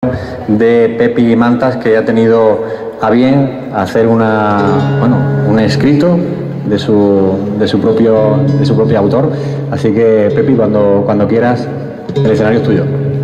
de Pepi Mantas, que ha tenido a bien hacer un escrito de su propio autor. Así que, Pepi, cuando quieras, el escenario es tuyo.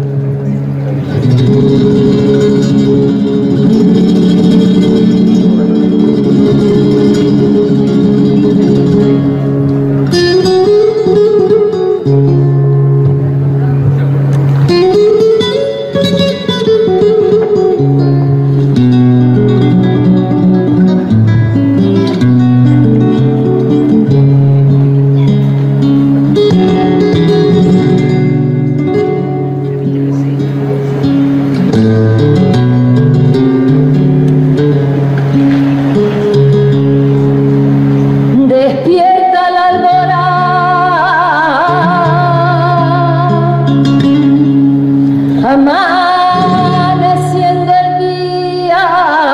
Amaneciendo el día,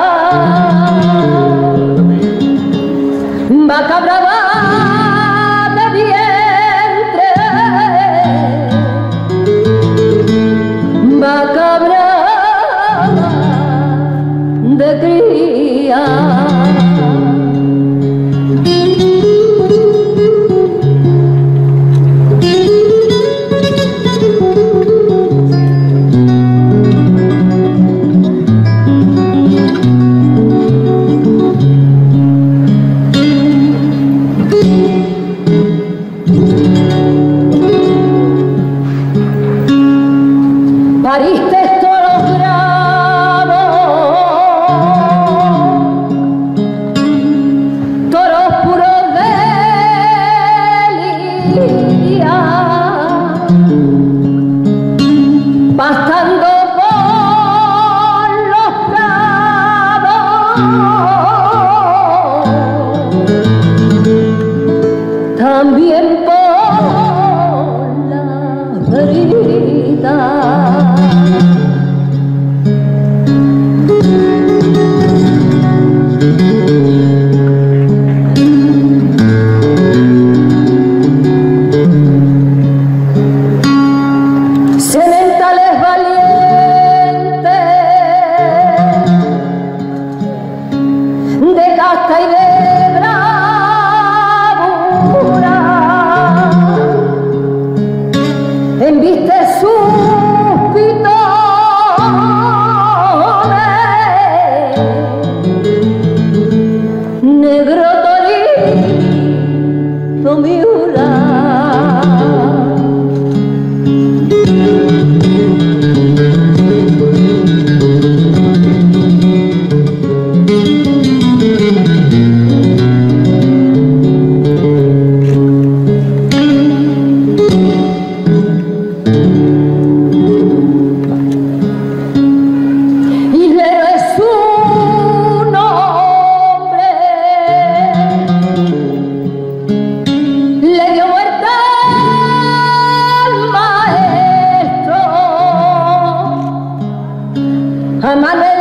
vaca brava de vientre, vaca brava de cría. Pariste toros bravos, toros puros de lidia, pastando por los prados, también por la vereda. Sementales valientes de casta y de bravura, embiste sus pitones, negro torito miura. Manuel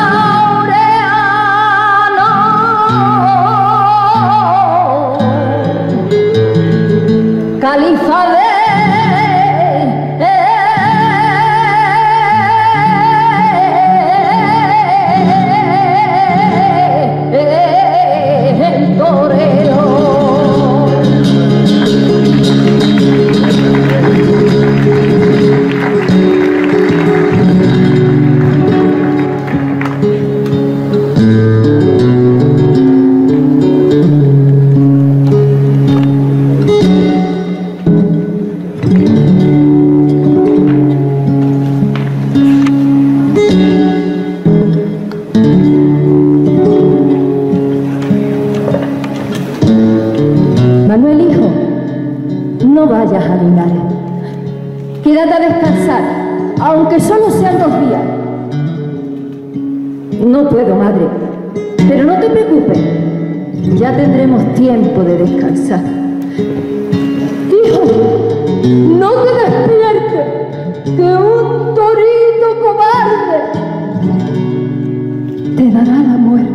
Laureano, califa de el torero. Manuel, hijo, no vayas a Linares. Quédate a descansar, aunque solo sean 2 días. No puedo, madre, pero no te preocupes. Ya tendremos tiempo de descansar. Hijo, no te despiertes, que un torito cobarde te dará la muerte.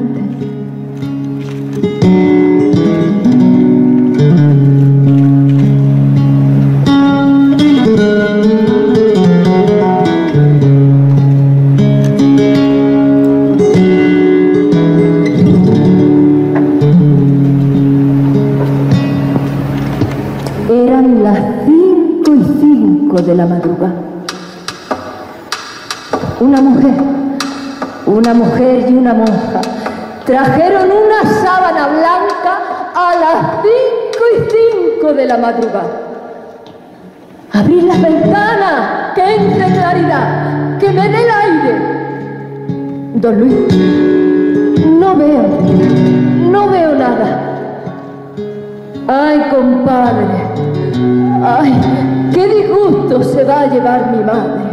una mujer y una monja trajeron una sábana blanca a las 5:05 de la madrugada. Abrid las ventanas, que entre claridad, que me dé el aire. Don Luis, no veo nada. Ay, compadre, ay, qué disgusto se va a llevar mi madre.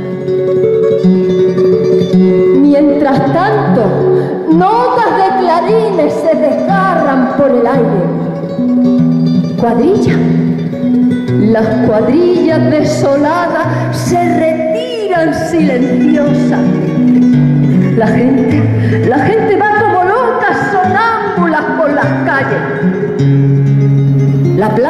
Mientras tanto, notas de clarines se desgarran por el aire. Cuadrillas. Las cuadrillas desoladas se retiran silenciosas. La gente va como locas sonámbulas por las calles. La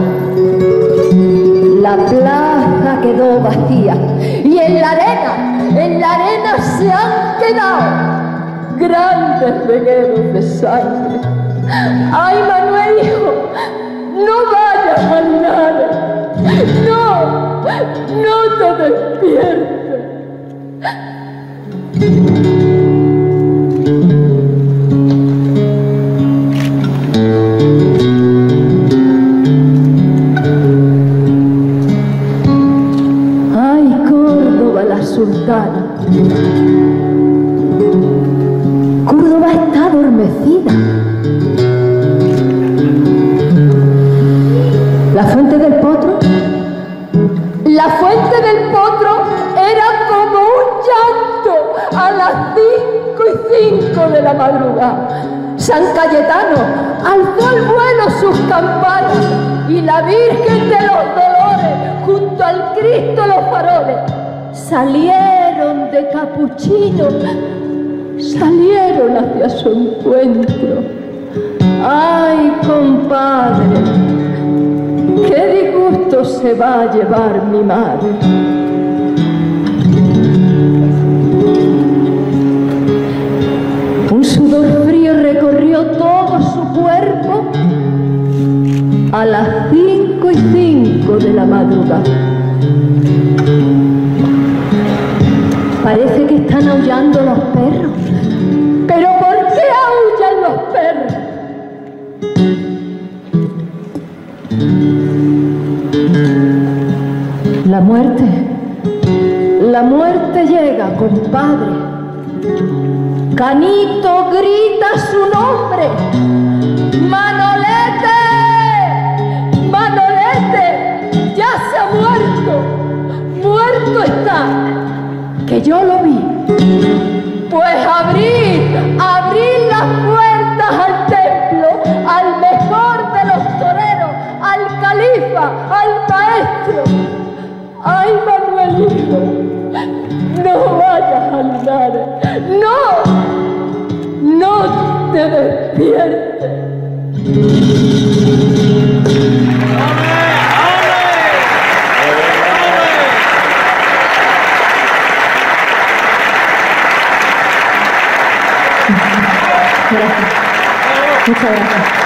plaza quedó vacía. Y en la arena se han quedado grandes regueros de sangre. ¡Ay, Manuel, hijo! ¡No vayas a Linares! ¡No te despiertes! ¡Ay, Córdoba la sultana! Córdoba está adormecida. La fuente del potro era como un llanto a las 5:05 de la madrugada. San Cayetano alzó al vuelo sus campanas y la Virgen de los Dolores junto al Cristo los faroles salieron de capuchino, salieron hacia su encuentro. ¡Ay, compadre! ¡Qué disgusto se va a llevar mi madre! Un sudor frío recorrió todo su cuerpo a las 5:05 de la madrugada. Parece que están aullando los perros. ¿Pero por qué aullan los perros? La muerte llega, compadre. Canito grita su nombre. ¡Manolete! ¡Manolete! ¡Ya se ha muerto! ¡Muerto está! Que yo lo vi. Pues abrid las puertas al templo, al mejor de los toreros, al califa, al maestro. ¡Ay, Manuel, hijo! ¡No vayas a Linares! ¡No te despiertes! Gracias. Muchas gracias.